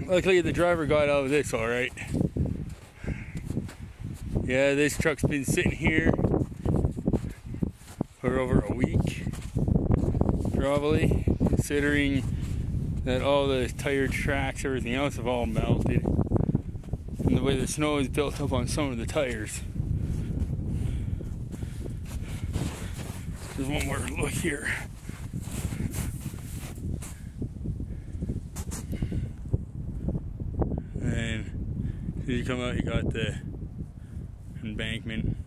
Luckily the driver got out of this all right. Yeah, this truck's been sitting here for over a week, probably, considering that all the tire tracks, everything else have all melted, and the way the snow is built up on some of the tires. There's one more look here. And as you come out, you got the embankment.